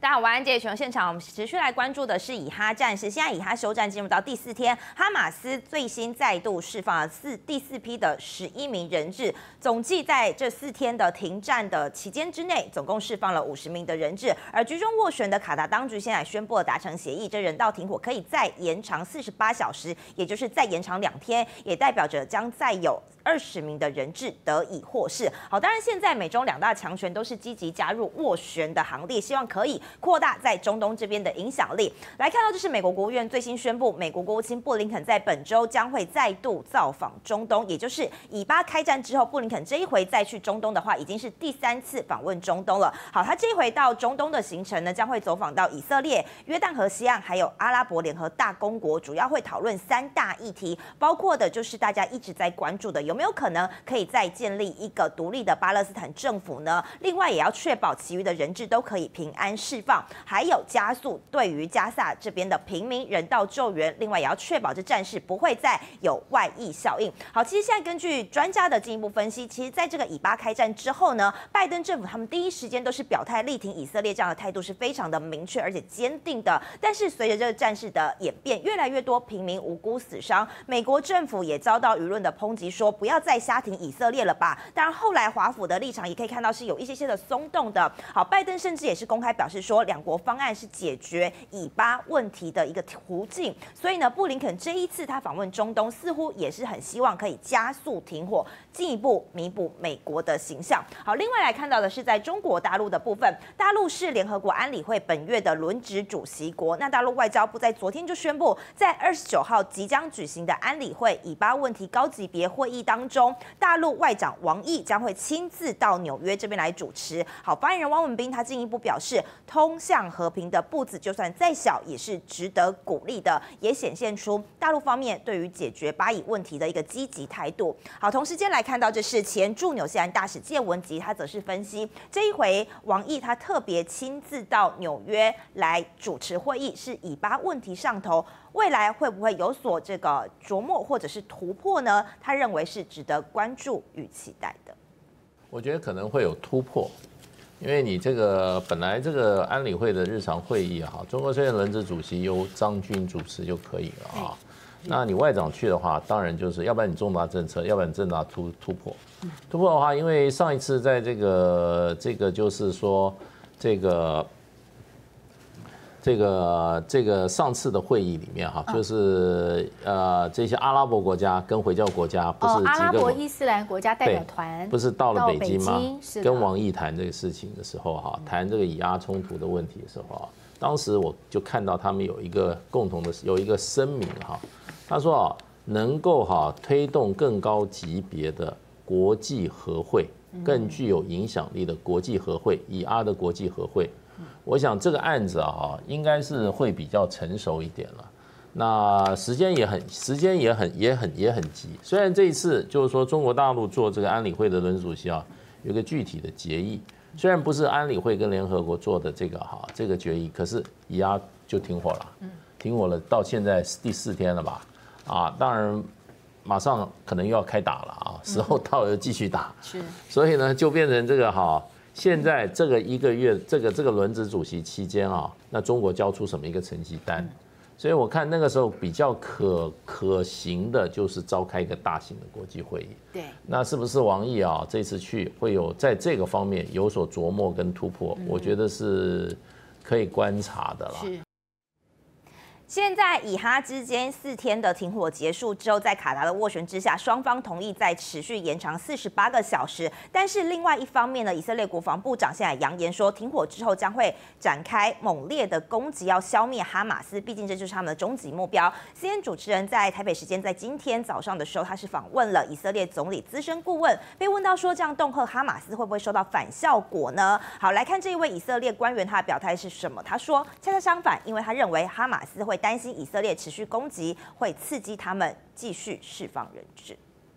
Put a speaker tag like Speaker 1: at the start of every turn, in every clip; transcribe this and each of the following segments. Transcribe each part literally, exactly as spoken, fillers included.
Speaker 1: 大家好，晚安，这里全球现场，我们持续来关注的是以哈战事。现在以哈休战进入到第四天，哈马斯最新再度释放了四第四批的十一名人质，总计在这四天的停战的期间之内，总共释放了五十名的人质。而居中斡旋的卡达当局现在宣布了达成协议，这人道停火可以再延长四十八小时，也就是再延长两天，也代表着将再有二十名的人质得以获释。好，当然现在美中两大强权都是积极加入斡旋的行列，希望可以扩大在中东这边的影响力。来看到，这是美国国务院最新宣布，美国国务卿布林肯在本周将会再度造访中东，也就是以巴开战之后，布林肯这一回再去中东的话，已经是第三次访问中东了。好，他这一回到中东的行程呢，将会走访到以色列、约旦河西岸，还有阿拉伯联合大公国，主要会讨论三大议题，包括的就是大家一直在关注的，有没有可能可以再建立一个独立的巴勒斯坦政府呢？另外，也要确保其余的人质都可以平安释放，还有加速对于加萨这边的平民人道救援。另外，也要确保这战事不会再有外溢效应。好，其实现在根据专家的进一步分析，其实在这个以巴开战之后呢，拜登政府他们第一时间都是表态力挺以色列，这样的态度是非常的明确而且坚定的。但是随着这个战事的演变，越来越多平民无辜死伤，美国政府也遭到舆论的抨击，说不要再瞎挺以色列了吧。当然，后来华府的立场也可以看到是有一些些的松动的。好，拜登甚至也是公开表示说，两国方案是解决以巴问题的一个途径。所以呢，布林肯这一次他访问中东，似乎也是很希望可以加速停火，进一步弥补美国的形象。好，另外来看到的是在中国大陆的部分，大陆是联合国安理会本月的轮值主席国。那大陆外交部在昨天就宣布，在二十九号即将举行的安理会以巴问题高级别会议当中，大陆外长王毅将会亲自到纽约这边来主持。好，发言人汪文斌他进一步表示，通向和平的步子就算再小，也是值得鼓励的，也显现出大陆方面对于解决巴以问题的一个积极态度。好，同时间来看到，这是前驻纽西兰大使谢文吉，他则是分析这一回王毅他特别亲自到纽约来主持会议，是以巴问题上头，未来会不会有所这个琢磨或者是突破呢？他认为是值得关注与期待的。
Speaker 2: 我觉得可能会有突破，因为你这个本来这个安理会的日常会议啊，中国虽然轮值主席由张军主持就可以了啊。那你外长去的话，当然就是要不然你重大政策，要不然你重大突突破。突破的话，因为上一次在这个这个就是说这个。这个这个上次的会议里面哈，就是呃这些阿拉伯国家跟回教国家不是几个
Speaker 3: 阿拉伯伊斯兰国家代表团
Speaker 2: 不是到了北京吗？跟王毅谈这个事情的时候哈，谈这个以阿冲突的问题的时候啊，当时我就看到他们有一个共同的有一个声明哈，他说啊能够哈推动更高级别的国际和会，更具有影响力的国际和会，以阿的国际和会。我想这个案子啊，应该是会比较成熟一点了。那时间也很，时间也很，也很，也很急。虽然这一次就是说中国大陆做这个安理会的轮主席啊，有一个具体的决议，虽然不是安理会跟联合国做的这个哈这个决议，可是以阿就停火了，停火了，到现在第四天了吧？啊，当然马上可能又要开打了啊，时候到了就继续打。是，所以呢，就变成这个哈。现在这个一个月，这个这个轮值主席期间啊，那中国交出什么一个成绩单？所以我看那个时候比较可可行的就是召开一个大型的国际会议。对，那是不是王毅啊这次去会有在这个方面有所琢磨跟突破？我觉得是可以观察的啦。
Speaker 1: 现在以哈之间四天的停火结束之后，在卡达的斡旋之下，双方同意再持续延长四十八个小时。但是另外一方面呢，以色列国防部长现在扬言说，停火之后将会展开猛烈的攻击，要消灭哈马斯。毕竟这就是他们的终极目标。C N N 主持人在台北时间在今天早上的时候，他是访问了以色列总理资深顾问，被问到说这样恫吓哈马斯会不会收到反效果呢？好，来看这一位以色列官员他的表态是什么？他说，恰恰相反，因为他认为哈马斯会担心以色列持续攻击会刺激他们继续释放人质。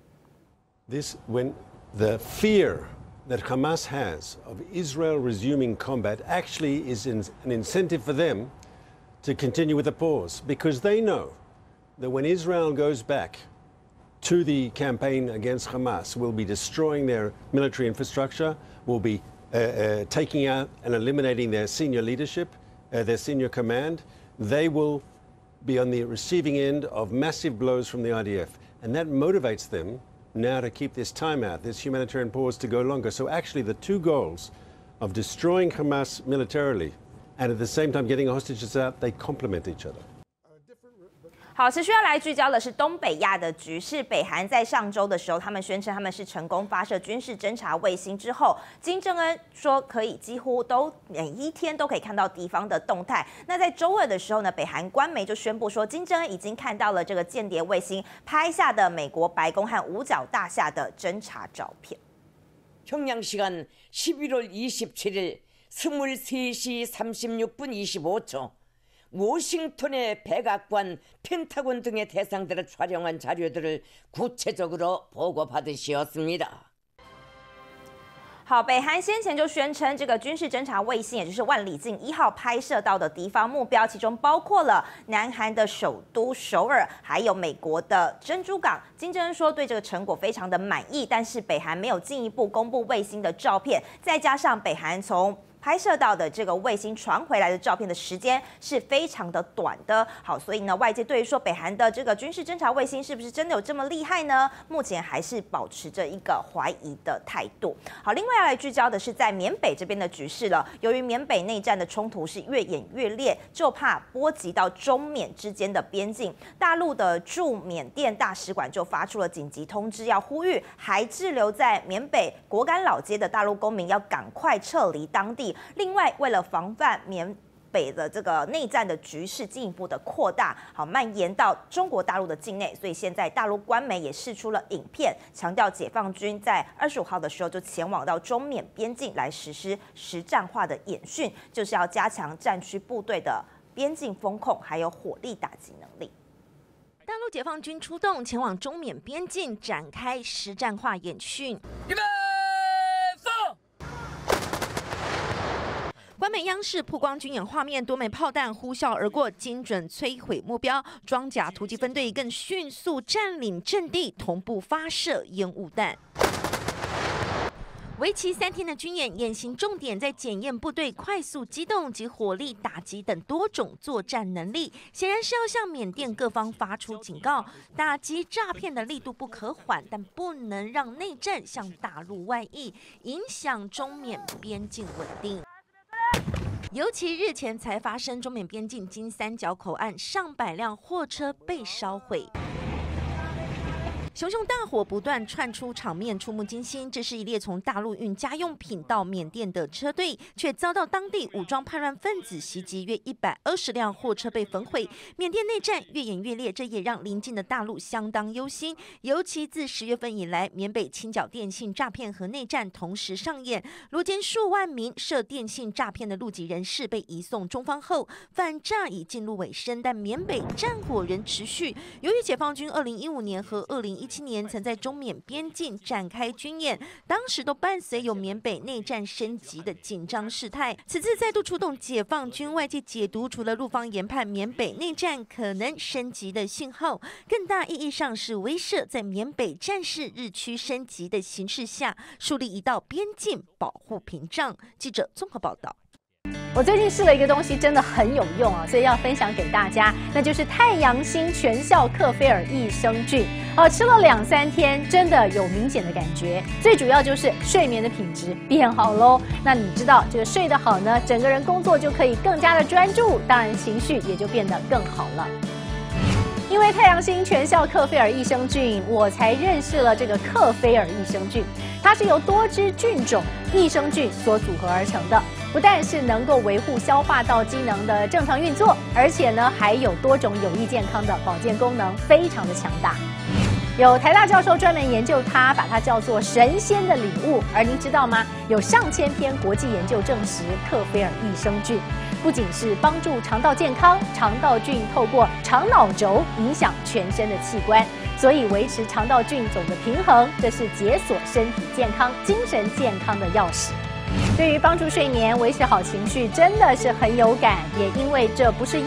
Speaker 4: This when the fear that Hamas has of Israel resuming combat actually is an incentive for them to continue with the pause, because they know that when Israel goes back to the campaign against Hamas, we'll be destroying their military infrastructure, we'll be uh, uh, taking out and eliminating their senior leadership, uh, their senior command, they will be on the receiving end of massive blows from the I D F. And that motivates them now to keep this timeout, this humanitarian pause, to go longer. So actually the two goals of destroying Hamas militarily and at the same time getting hostages out, they complement each other.
Speaker 1: 好，持续要来聚焦的是东北亚的局势。北韩在上周的时候，他们宣称他们是成功发射军事侦察卫星之后，金正恩说可以几乎都每一天都可以看到敌方的动态。那在周二的时候呢，北韩官媒就宣布说，金正恩已经看到了这个间谍卫星拍下的美国白宫和五角大厦的侦察照片。
Speaker 5: 평양시간 십일월 이십칠일 스물세 시 삼십육 분 이십오 초 워싱턴의 백악관, 펜타곤 등의 대상들을 촬영한 자료들을 구체적으로 보고받으시었습니다.
Speaker 1: 好，北韩先前就宣称，这个军事侦察卫星，也就是万里镜一号拍摄到的敌方目标，其中包括了南韩的首都首尔，还有美国的珍珠港。金正恩说对这个成果非常的满意，但是北韩没有进一步公布卫星的照片，再加上北韩从 拍摄到的这个卫星传回来的照片的时间是非常的短的。好，所以呢，外界对于说北韩的这个军事侦察卫星是不是真的有这么厉害呢？目前还是保持着一个怀疑的态度。好，另外要来聚焦的是在缅北这边的局势了。由于缅北内战的冲突是越演越烈，就怕波及到中缅之间的边境。大陆的驻缅甸大使馆就发出了紧急通知，要呼吁还滞留在缅北果敢老街的大陆公民要赶快撤离当地。 另外，为了防范缅北的这个内战的局势进一步的扩大，好蔓延到中国大陆的境内，所以现在大陆官媒也释出了影片，强调解放军在二十五号的时候就前往到中缅边境来实施实战化的演训，就是要加强战区部队的边境风控，还有火力打击能力。
Speaker 6: 大陆解放军出动前往中缅边境展开实战化演训。官媒央视曝光军演画面，多枚炮弹呼啸而过，精准摧毁目标。装甲突击分队更迅速占领阵地，同步发射烟雾弹。 为期三天的军演，演习重点在检验部队快速机动及火力打击等多种作战能力，显然是要向缅甸各方发出警告：打击诈骗的力度不可缓，但不能让内战向大陆外溢，影响中缅边境稳定。 尤其日前才发生中缅边境金三角口岸上百辆货车被烧毁。 熊熊大火不断窜出，场面触目惊心。这是一列从大陆运家用品到缅甸的车队，却遭到当地武装叛乱分子袭击，约一百二十辆货车被焚毁。缅甸内战越演越烈，这也让邻近的大陆相当忧心。尤其自十月份以来，缅北清剿电信诈骗和内战同时上演，如今数万名涉电信诈骗的陆籍人士被移送中方后，反诈已进入尾声，但缅北战火仍持续。由于解放军二零一五年和二零一七年曾在中缅边境展开军演，当时都伴随有缅北内战升级的紧张事态。此次再度出动解放军，外界解读除了陆方研判缅北内战可能升级的信号，更大意义上是威慑在缅北战事日趋升级的形势下，树立一道边境保护屏障。记者综合报道。
Speaker 3: 我最近试了一个东西，真的很有用啊，所以要分享给大家，那就是太阳星全效克菲尔益生菌。哦，吃了两三天，真的有明显的感觉。最主要就是睡眠的品质变好喽。那你知道这个睡得好呢，整个人工作就可以更加的专注，当然情绪也就变得更好了。 因为太阳星全效克菲尔益生菌，我才认识了这个克菲尔益生菌。它是由多支菌种益生菌所组合而成的，不但是能够维护消化道机能的正常运作，而且呢还有多种有益健康的保健功能，非常的强大。有台大教授专门研究它，把它叫做神仙的礼物。而您知道吗？有上千篇国际研究证实，克菲尔益生菌 不仅是帮助肠道健康，肠道菌透过肠脑轴影响全身的器官，所以维持肠道菌种的平衡，这是解锁身体健康、精神健康的钥匙。对于帮助睡眠、维持好情绪，真的是很有感。也因为这不是药，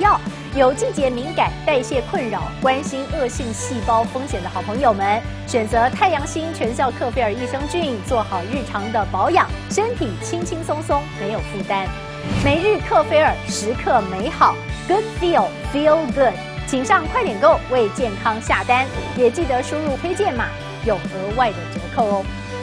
Speaker 3: 有季节敏感、代谢困扰、关心恶性细胞风险的好朋友们，选择太阳星全效克菲尔益生菌，做好日常的保养，身体轻轻松松，没有负担。每日克菲尔，时刻美好 ，Good Feel Feel Good， 请上快点购为健康下单，也记得输入推荐码，有额外的折扣哦。